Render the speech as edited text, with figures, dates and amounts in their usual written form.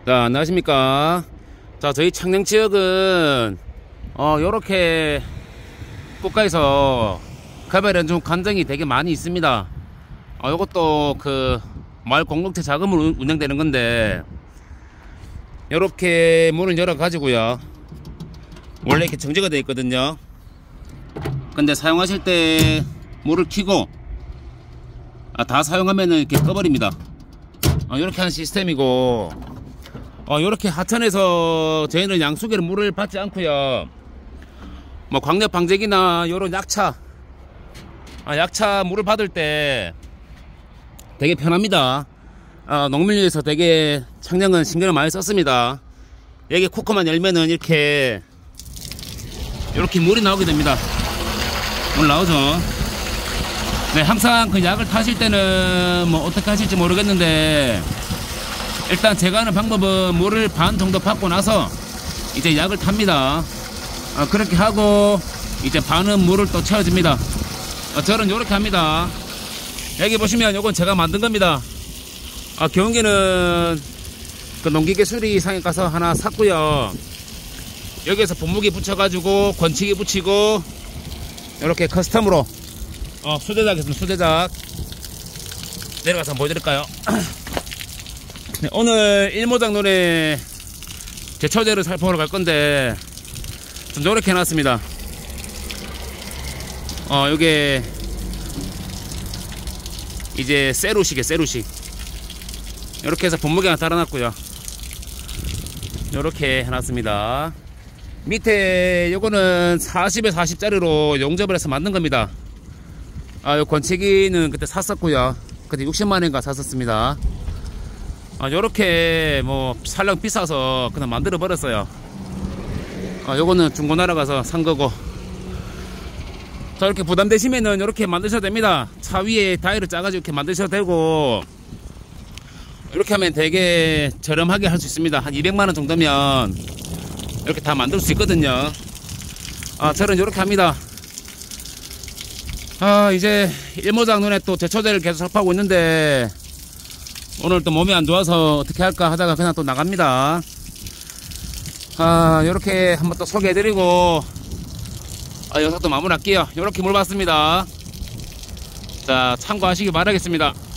자, 안녕하십니까. 자, 저희 창녕 지역은 요렇게 꽃가에서 개발연중 관정이 되게 많이 있습니다. 요것도 그 마을 공동체 자금으로 운영되는 건데, 요렇게 문을 열어 가지고요, 원래 이렇게 정지가 되어 있거든요. 근데 사용하실 때 문을 켜고 다 사용하면은 이렇게 꺼버립니다. 요렇게 하는 시스템이고, 요렇게 하천에서 저희는 양수기로 물을 받지 않고요, 뭐 광역 방제기나 요런 약차 물을 받을 때 되게 편합니다. 농민위에서 되게 창녕은 신경을 많이 썼습니다. 여기 코커만 열면은 이렇게 물이 나오게 됩니다. 물 나오죠. 네, 항상 그 약을 타실 때는 뭐 어떻게 하실지 모르겠는데, 일단 제가 하는 방법은 물을 반 정도 받고 나서 이제 약을 탑니다. 그렇게 하고 이제 반은 물을 또 채워줍니다. 저는 요렇게 합니다. 여기 보시면 요건 제가 만든 겁니다. 경운기는 그 농기계수리상에 가서 하나 샀고요, 여기에서 분무기 붙여가지고 건치기 붙이고 이렇게 커스텀으로 수제작 있습니다. 수제작 내려가서 한번 보여드릴까요? 네, 오늘 일모작 논에 제초제를 살포하러 갈 건데 좀 노력해 놨습니다. 요게 이제 세루식이에요. 세루식. 이렇게 해서 분무기 하나 달아놨고요, 요렇게 해놨습니다. 밑에 요거는 40에 40짜리로 용접을 해서 만든 겁니다. 요 건치기는 그때 샀었고요, 그때 60만원인가 샀었습니다. 요렇게 뭐 살랑 비싸서 그냥 만들어 버렸어요. 요거는 중고나라 가서 산 거고. 자, 이렇게 부담되시면은 이렇게 만드셔도 됩니다. 차 위에 다이를 짜가지고 이렇게 만드셔도 되고, 이렇게 하면 되게 저렴하게 할 수 있습니다. 한 200만원 정도면 이렇게 다 만들 수 있거든요. 저는 이렇게 합니다. 이제 일모작 눈에 또 제초제를 계속 살포하고 있는데, 오늘 또 몸이 안 좋아서 어떻게 할까 하다가 그냥 또 나갑니다. 요렇게 한번 또 소개해드리고 영상 또 마무리할게요. 요렇게 물 받습니다. 자, 참고하시기 바라겠습니다.